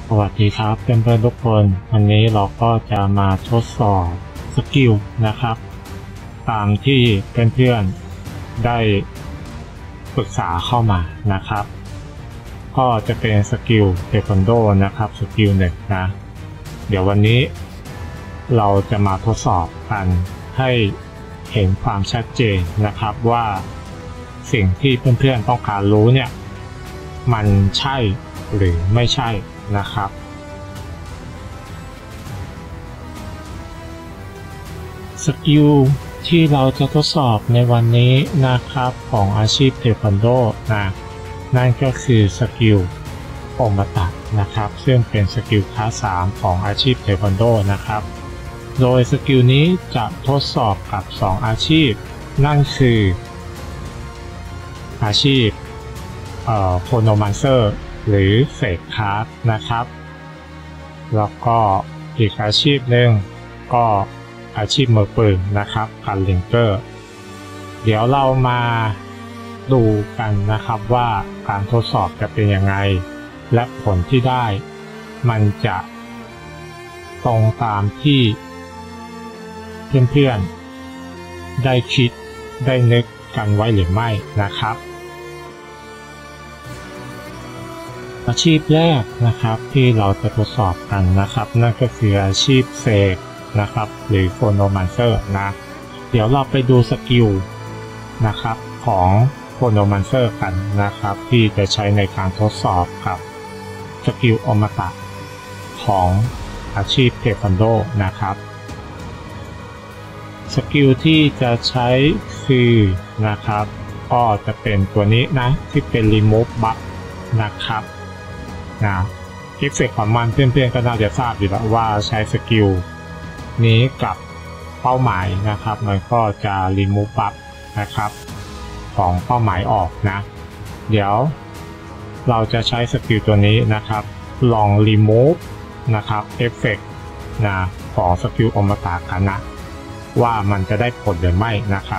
สวัสดีครับเพื่อนๆทุกคนวันนี้เราก็จะมาทดสอบสกิลนะครับตามที่เพื่อนๆได้ปรึกษาเข้ามานะครับก็จะเป็นสกิลเทควันโดนะครับสกิลหนึ่งนะเดี๋ยววันนี้เราจะมาทดสอบกันให้เห็นความชัดเจนนะครับว่าสิ่งที่เพื่อนๆต้องการรู้เนี่ยมันใช่หรือไม่ใช่นะครับสกิลที่เราจะทดสอบในวันนี้นะครับของอาชีพเทควันโดนั่นก็คือสกิลโอมตะนะครับซึ่งเป็นสกิลคลาส3ของอาชีพเทควันโดนะครับโดยสกิลนี้จะทดสอบกับ2อาชีพนั่นคืออาชีพโคโนมันเซอร์หรือเฟกคาร์ดนะครับแล้วก็อีกอาชีพหนึ่งก็อาชีพมือปืนนะครับการลิงเกอร์เดี๋ยวเรามาดูกันนะครับว่าการทดสอบจะเป็นยังไงและผลที่ได้มันจะตรงตามที่เพื่อนๆได้คิดได้นึกกันไว้หรือไม่นะครับอาชีพแรกนะครับที่เราจะทดสอบกันนะครับนั่นก็คืออาชีพเสกนะครับหรือโฟโนมันเซอร์นะเดี๋ยวเราไปดูสกิลนะครับของโฟโนมันเซอร์กันนะครับที่จะใช้ในการทดสอบกับสกิลอมตะของอาชีพเทควันโดนะครับสกิลที่จะใช้คือนะครับก็จะเป็นตัวนี้นะที่เป็น remove buff นะครับเอฟเฟกต์ของมันเพื่อนๆก็น่าจะทราบอยู่แล้วว่าใช้สกิลนี้กับเป้าหมายนะครับมันก็จะ remove buff นะครับของเป้าหมายออกนะเดี๋ยวเราจะใช้สกิลตัวนี้นะครับลอง remove นะครับเอฟเฟกต์ของสกิลอมตะกันนะว่ามันจะได้ผลหรือไม่นะครับ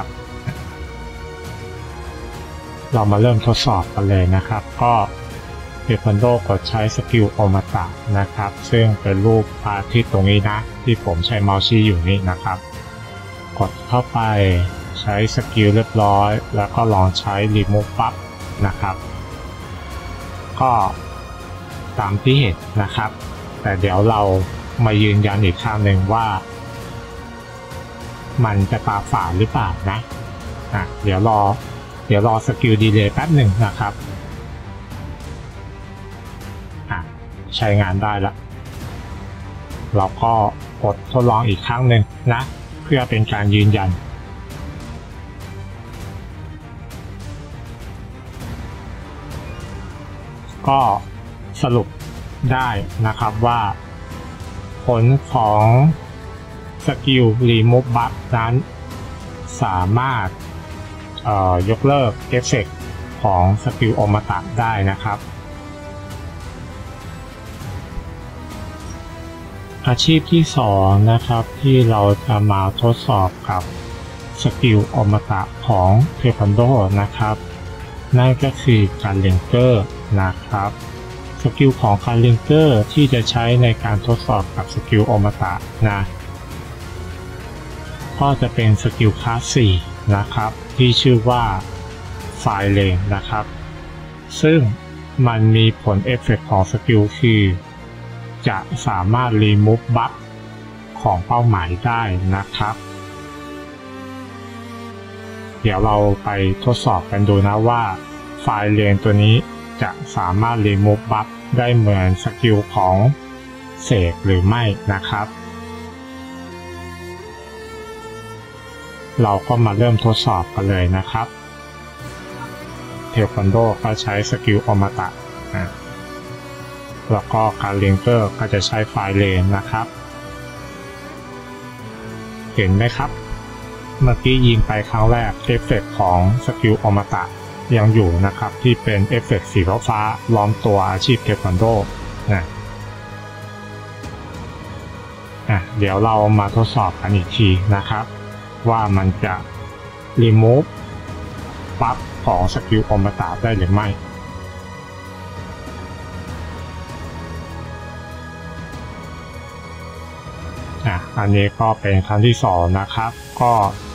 เรามาเริ่มทดสอบกันเลยนะครับก็เทควันโดกดใช้สกิลอมตะนะครับซึ่งเป็นรูปพระอาทิตย์ตรงนี้นะที่ผมใช้เมาส์ชี้อยู่นี่นะครับกดเข้าไปใช้สกิลเรียบร้อยแล้วก็ลองใช้ remove buff นะครับก็ตามที่เห็นนะครับแต่เดี๋ยวเรามายืนยันอีกครั้งหนึ่งว่ามันจะตาฝาดหรือเปล่านะเดี๋ยวรอสกิลดีเลย์แป๊บหนึ่งนะครับใช้งานได้แล้วเราก็กดทดลองอีกครั้งหนึ่งนะเพื่อเป็นการยืนยันก็สรุปได้นะครับว่าผลของสกิล remove buff นั้นสามารถยกเลิกเอฟเฟกต์ของสกิลอมตะได้นะครับอาชีพที่2นะครับที่เราจะมาทดสอบกับสกิลอมตะของเทควันโดนะครับนั่นก็คือการลิงเกอร์นะครับสกิลของการลิงเกอร์ที่จะใช้ในการทดสอบกับสกิลอมตะนะก็จะเป็นสกิลคลาส4นะครับที่ชื่อว่าไฟเลนนะครับซึ่งมันมีผลเอฟเฟกต์ของสกิลคือจะสามารถ remove buff ของเป้าหมายได้นะครับเดี๋ยวเราไปทดสอบกันดูนะว่าไฟเลนตัวนี้จะสามารถ remove buff ได้เหมือนสกิลของเสกหรือไม่นะครับเราก็มาเริ่มทดสอบกันเลยนะครับเทควันโดก็ใช้สกิลอมตะแล้วก็การลิงเกอร์ก็จะใช้ไฟเลนนะครับเห็นไหมครับเมื่อกี้ยิงไปครั้งแรกเอฟเฟกต์ของสกิลอมตะยังอยู่นะครับที่เป็นเอฟเฟกต์สีฟ้าล้อมตัวอาชีพเทควันโดเดี๋ยวเรามาทดสอบกันอีกทีนะครับว่ามันจะ remove buff ของสกิลอมตะได้หรือไม่อันนี้ก็เป็นครั้งที่2นะครับก็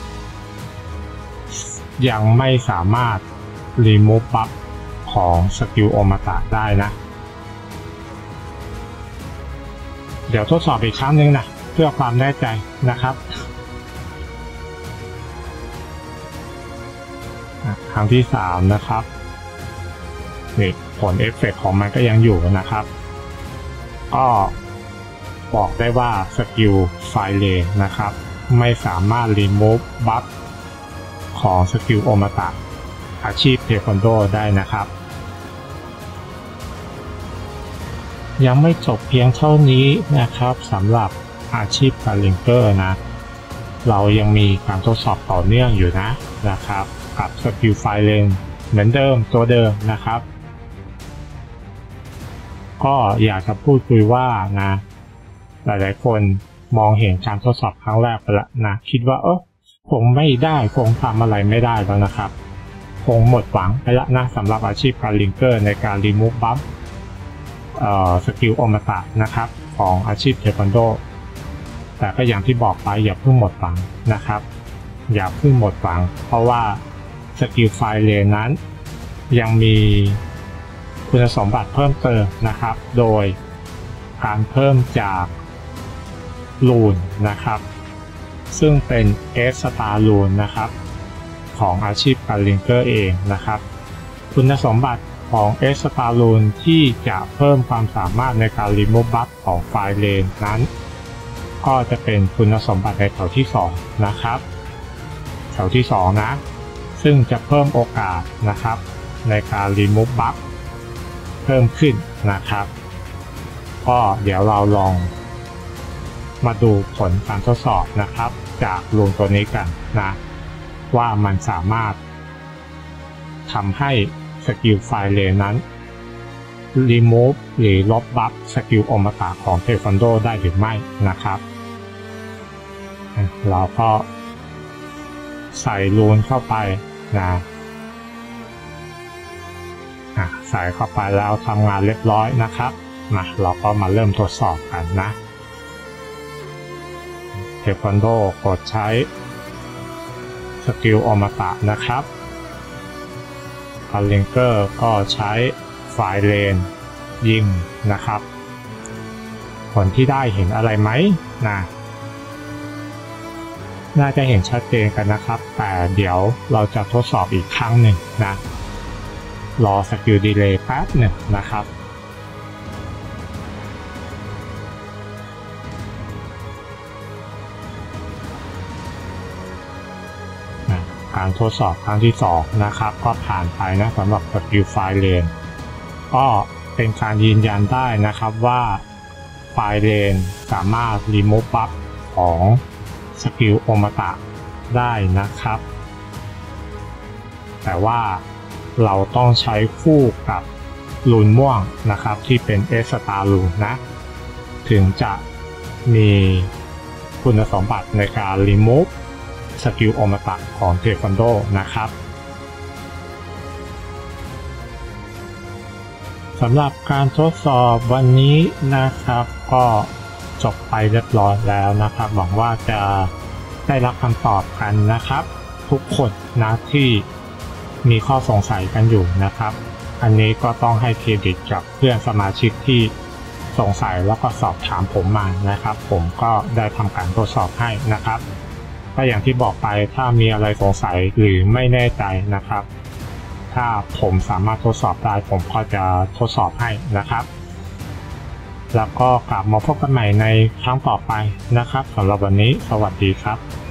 ยังไม่สามารถ remove bug ของสกิลโอมาตะได้นะเดี๋ยวทดสอบอีกครั้งนึงนะเพื่อความแน่ใจนะครับครั้งที่3นะครับนี่ผลเอฟเฟกต์ของมันก็ยังอยู่นะครับก็บอกได้ว่าสกิลไฟเลนนะครับไม่สามารถ remove buff ของสกิลโอมาตะอาชีพเทควันโดได้นะครับยังไม่จบเพียงเท่านี้นะครับสำหรับอาชีพการลิงเกอร์นะเรายังมีการทดสอบต่อเนื่องอยู่นะครับกับสกิลไฟเลนเหมือนเดิมตัวเดิมนะครับก็อยากจะพูดคุยว่านะหลายๆคนมองเห็นการทดสอบครั้งแรกไปแล้วนะคิดว่าคงไม่ได้คงทำอะไรไม่ได้แล้วนะครับคงหมดหวังไปแล้วนะสำหรับอาชีพการลิงเกอร์ในการรีมูฟบัฟสกิลโอมาตะนะครับของอาชีพเทควันโดแต่ก็อย่างที่บอกไปอย่าเพิ่งหมดหวังนะครับอย่าเพิ่งหมดหวังเพราะว่าสกิลไฟเลนนั้นยังมีคุณสมบัติเพิ่มเติมนะครับโดยการเพิ่มจากลูนนะครับซึ่งเป็นเอสสตาร์ลูนนะครับของอาชีพการลิงเกอร์เองนะครับคุณสมบัติของเอสสตาร์ลูนที่จะเพิ่มความสามารถในการรีมูฟบัฟของไฟเลนนั้นก็จะเป็นคุณสมบัติในแถวที่2นะครับแถวที่2นะซึ่งจะเพิ่มโอกาสนะครับในการรีมูฟบัฟเพิ่มขึ้นนะครับก็เดี๋ยวเราลองมาดูผลการทดสอบนะครับจากลูนตัวนี้กันนะว่ามันสามารถทำให้สกิลไฟเลนนั้น remove หรือลบบัฟสกิลโอมาตะของเทควันโดได้หรือไม่นะครับเราก็ใส่ลูนเข้าไปนะใส่เข้าไปแล้วทำงานเรียบร้อยนะครับเราก็มาเริ่มทดสอบกันนะเทควันโดกดใช้สกิลโอมาตะนะครับการลิงเกอร์ก็ใช้ไฟเลนยิงนะครับผลที่ได้เห็นอะไรไหมน่าจะเห็นชัดเจนกันนะครับแต่เดี๋ยวเราจะทดสอบอีกครั้งหนึ่งนะรอสกิลดีเลย์แป๊บหนึ่งนะครับการทดสอบครั้งที่2นะครับก็ผ่านไปนะสำหรับสกิลไฟเลนก็เป็นการยืนยันได้นะครับว่าไฟเลนสามารถรีมูฟบัฟของสกิลโอมาตะได้นะครับแต่ว่าเราต้องใช้คู่กับลูนม่วงนะครับที่เป็นเอสตาร์ลูนนะถึงจะมีคุณสมบัติในการรีมูฟสกิลโอมาตะของเทควันโดนะครับสำหรับการทดสอบวันนี้นะครับก็จบไปเรียบร้อยแล้วนะครับหวังว่าจะได้รับคำตอบกันนะครับทุกคนนะที่มีข้อสงสัยกันอยู่นะครับอันนี้ก็ต้องให้เครดิตกับเพื่อนสมาชิกที่สงสัยแล้วก็สอบถามผมมานะครับผมก็ได้ทำการทดสอบให้นะครับก็อย่างที่บอกไปถ้ามีอะไรสงสัยหรือไม่แน่ใจนะครับถ้าผมสามารถทดสอบได้ผมก็จะทดสอบให้นะครับแล้วก็กลับมาพบกันใหม่ในครั้งต่อไปนะครับสำหรับวันนี้สวัสดีครับ